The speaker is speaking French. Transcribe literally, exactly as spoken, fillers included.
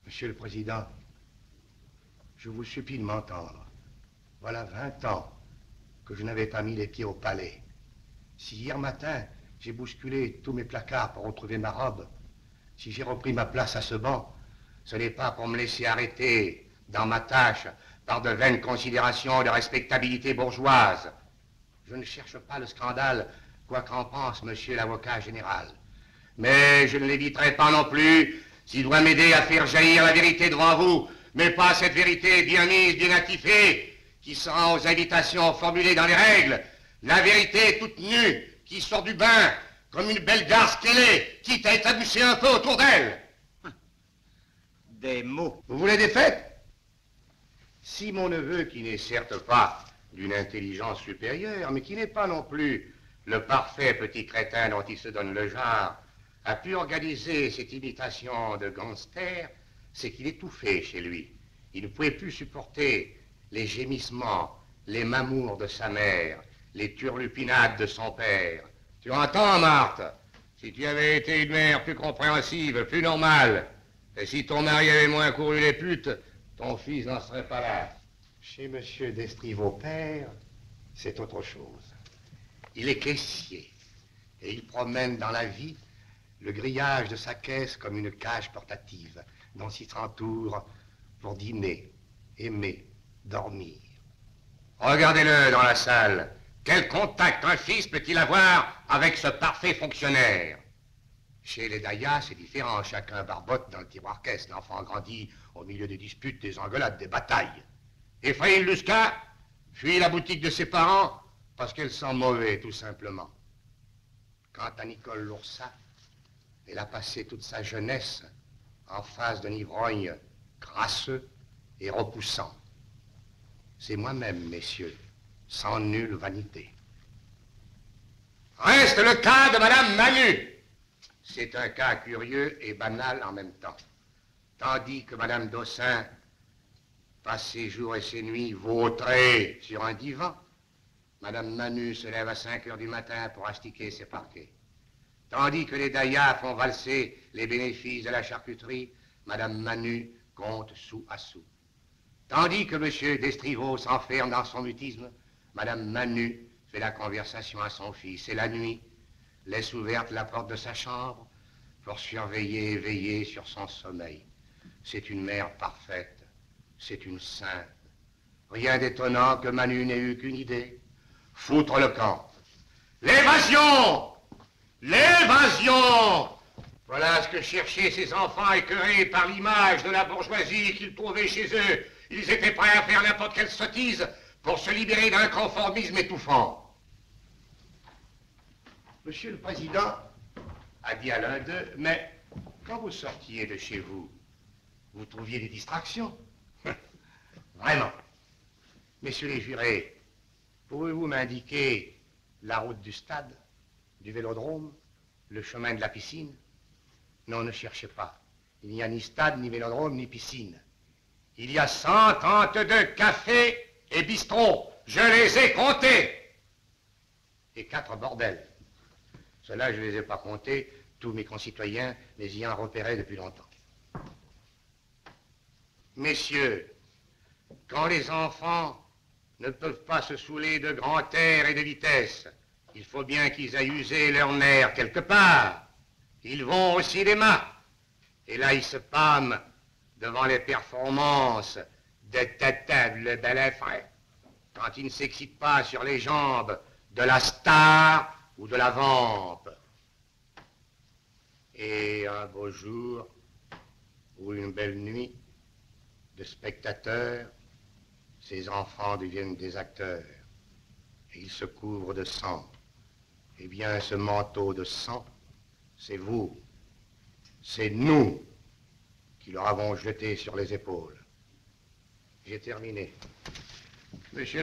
Monsieur le Président, je vous supplie de m'entendre. Voilà vingt ans que je n'avais pas mis les pieds au palais. Si hier matin, j'ai bousculé tous mes placards pour retrouver ma robe, si j'ai repris ma place à ce banc, ce n'est pas pour me laisser arrêter dans ma tâche par de vaines considérations de respectabilité bourgeoise. Je ne cherche pas le scandale, quoi qu'en pense monsieur l'avocat général. Mais je ne l'éviterai pas non plus s'il doit m'aider à faire jaillir la vérité devant vous, mais pas cette vérité bien mise, bien attifée, qui se rend aux invitations formulées dans les règles. La vérité toute nue, qui sort du bain, comme une belle garce qu'elle est, quitte à étabusser un peu autour d'elle. Des mots. Vous voulez des faits? Si mon neveu, qui n'est certes pas d'une intelligence supérieure, mais qui n'est pas non plus le parfait petit crétin dont il se donne le genre, a pu organiser cette imitation de gangster, c'est qu'il étouffait chez lui. Il ne pouvait plus supporter les gémissements, les mamours de sa mère, les turlupinades de son père. Tu entends, Marthe? Si tu avais été une mère plus compréhensive, plus normale, et si ton mari avait moins couru les putes, ton fils n'en serait pas là. Chez monsieur d'Estrivaux père, c'est autre chose. Il est caissier, et il promène dans la vie le grillage de sa caisse comme une cage portative, dont il s'entoure pour dîner, aimer, dormir. Regardez-le dans la salle. Quel contact un fils peut-il avoir avec ce parfait fonctionnaire? Chez les Dayas, c'est différent. Chacun barbote dans le tiroir caisse. L'enfant grandit au milieu des disputes, des engueulades, des batailles. Ephraïm Lusca fuit la boutique de ses parents parce qu'elle sent mauvais, tout simplement. Quant à Nicole Loursat, elle a passé toute sa jeunesse en face d'un ivrogne crasseux et repoussant. C'est moi-même, messieurs, sans nulle vanité. Reste le cas de Madame Manu. C'est un cas curieux et banal en même temps. Tandis que Madame Dossin passe ses jours et ses nuits vautrée sur un divan, Madame Manu se lève à cinq heures du matin pour astiquer ses parquets. Tandis que les Dayas font valser les bénéfices de la charcuterie, Madame Manu compte sou à sou. Tandis que Monsieur d'Estrivaux s'enferme dans son mutisme, Madame Manu fait la conversation à son fils. Et la nuit, laisse ouverte la porte de sa chambre pour surveiller et veiller sur son sommeil. C'est une mère parfaite, c'est une sainte. Rien d'étonnant que Manu n'ait eu qu'une idée, foutre le camp. L'évasion! L'évasion! Voilà ce que cherchaient ces enfants écœurés par l'image de la bourgeoisie qu'ils trouvaient chez eux. Ils étaient prêts à faire n'importe quelle sottise pour se libérer d'un conformisme étouffant. Monsieur le Président a dit à l'un d'eux, mais quand vous sortiez de chez vous, vous trouviez des distractions? Vraiment. Messieurs les jurés, pouvez-vous m'indiquer la route du stade, du vélodrome, le chemin de la piscine? Non, ne cherchez pas. Il n'y a ni stade, ni vélodrome, ni piscine. Il y a cent trente-deux cafés et bistrots. Je les ai comptés. Et quatre bordels. Ceux-là, je ne les ai pas comptés. Tous mes concitoyens les y ont repérés depuis longtemps. Messieurs, quand les enfants ne peuvent pas se saouler de grand air et de vitesse, il faut bien qu'ils aient usé leur nerf quelque part. Ils vont au cinéma. Et là, ils se pâment devant les performances de Tata le bel effet. Quand ils ne s'excitent pas sur les jambes de la star ou de la vampe. Et un beau jour, ou une belle nuit, de spectateurs, ces enfants deviennent des acteurs. Et ils se couvrent de sang. Eh bien, ce manteau de sang, c'est vous, c'est nous qui leur avons jeté sur les épaules. J'ai terminé. Monsieur